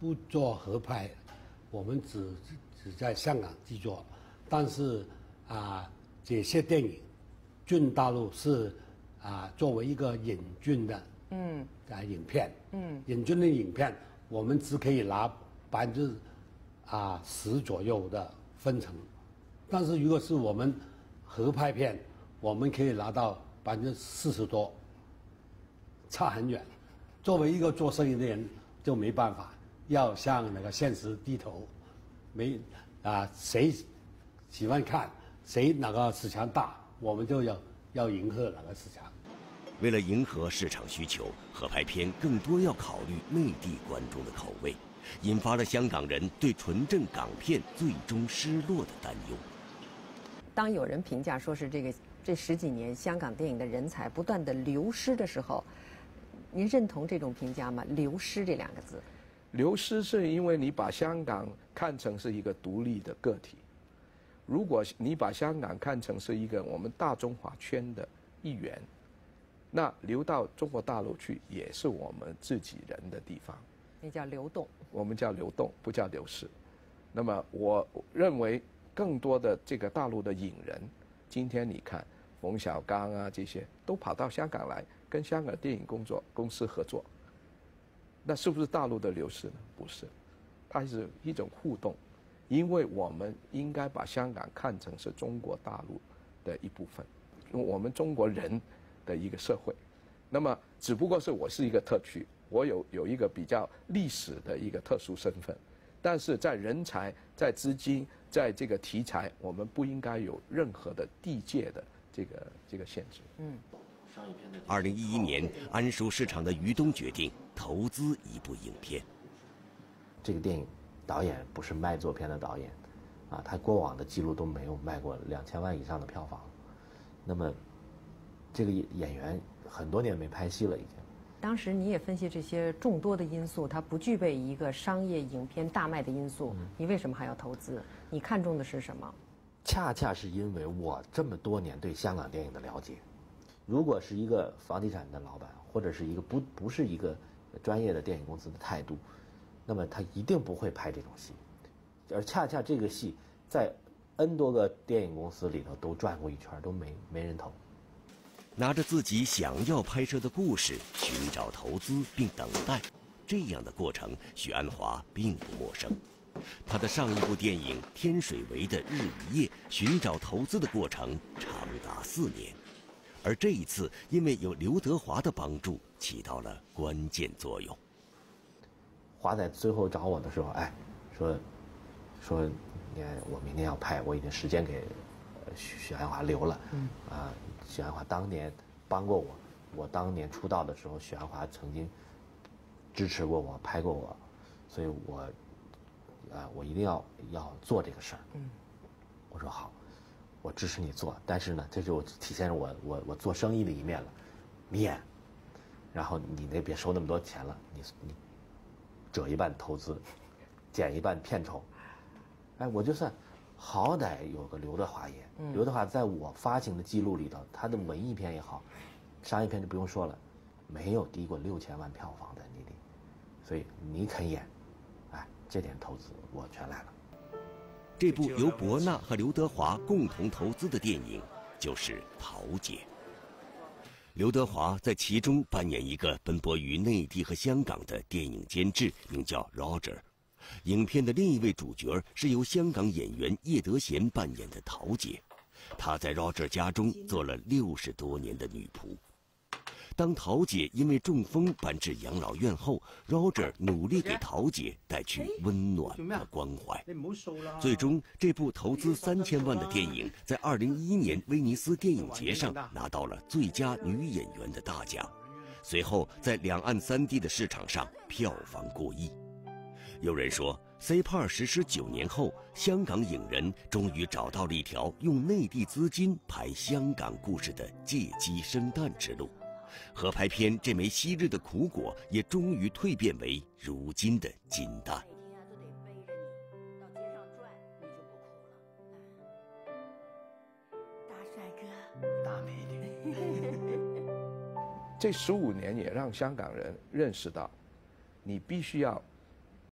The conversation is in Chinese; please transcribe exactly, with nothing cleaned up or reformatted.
不做合拍，我们只只在香港制作，但是啊，这些电影进大陆是啊作为一个引进的嗯啊影片，嗯引进的影片，我们只可以拿百分之啊十左右的分成，但是如果是我们合拍片，我们可以拿到百分之四十多，差很远。作为一个做生意的人，就没办法，要向那个现实低头。没啊，谁喜欢看，谁哪个市场大，我们就要要迎合哪个市场。 为了迎合市场需求，合拍片更多要考虑内地观众的口味，引发了香港人对纯正港片最终失落的担忧。 当有人评价说是这个这十几年香港电影的人才不断的流失的时候，您认同这种评价吗？流失这两个字， 流失是因为你把香港看成是一个独立的个体，如果你把香港看成是一个我们大中华圈的一员，那流到中国大陆去也是我们自己人的地方， 那叫流动。 我们叫流动，不叫流失。那么我认为更多的这个大陆的影人，今天你看冯小刚啊这些都跑到香港来跟香港电影工作公司合作，那是不是大陆的流失呢？不是，它是一种互动，因为我们应该把香港看成是中国大陆的一部分，我们中国人的一个社会。那么只不过是我是一个特区，我有有一个比较历史的一个特殊身份，但是在人才、在资金、在这个题材，我们不应该有任何的地界的这个这个限制。嗯。 二零一一年，安熟市场的于东决定投资一部影片。 这个电影导演不是卖座片的导演，啊，他过往的记录都没有卖过两千万以上的票房。那么，这个演员很多年没拍戏了，已经。 当时你也分析这些众多的因素，它不具备一个商业影片大卖的因素，嗯、你为什么还要投资？你看中的是什么？ 恰恰是因为我这么多年对香港电影的了解。如果是一个房地产的老板，或者是一个不不是一个专业的电影公司的态度，那么他一定不会拍这种戏。而恰恰这个戏在 N 多个电影公司里头都转过一圈，都没没人投。 拿着自己想要拍摄的故事，寻找投资并等待，这样的过程，许鞍华并不陌生。他的上一部电影《天水围的日与夜》寻找投资的过程长达四年。而这一次，因为有刘德华的帮助，起到了关键作用。 华仔最后找我的时候，哎，说说，你看我明天要拍，我已经时间给许许鞍华留了。嗯。啊，许鞍华当年帮过我，我当年出道的时候，许鞍华曾经支持过我，拍过我，所以我，啊，我一定要要做这个事儿。嗯。我说好。我支持你做，但是呢，这就体现我我我做生意的一面了，你演，然后你那别收那么多钱了，你你折一半投资，减一半片酬，哎，我就算好歹有个刘德华演，嗯、刘德华在我发行的记录里头，他的文艺片也好，商业片就不用说了，没有低过六千万票房在内地，所以你肯演，哎，这点投资我全来了。 这部由伯纳和刘德华共同投资的电影就是《桃姐》。刘德华在其中扮演一个奔波于内地和香港的电影监制，名叫 Roger。影片的另一位主角是由香港演员叶德娴扮演的桃姐，她在 Roger 家中做了六十多年的女仆。当桃姐因为中风搬至养老院后 ，Roger 努力给桃姐带去温暖和关怀。最终，这部投资三千万的电影在二零一一年威尼斯电影节上拿到了最佳女演员的大奖。随后，在两岸三地的市场上票房过亿。有人说 ，C 帕实施九年后，香港影人终于找到了一条用内地资金拍香港故事的借鸡生蛋之路。合拍片这枚昔日的苦果，也终于蜕变为如今的金蛋。 每天啊都得背着你到街上转，你就不苦了。大帅哥， 大美女。 这十五年也让香港人认识到，你必须要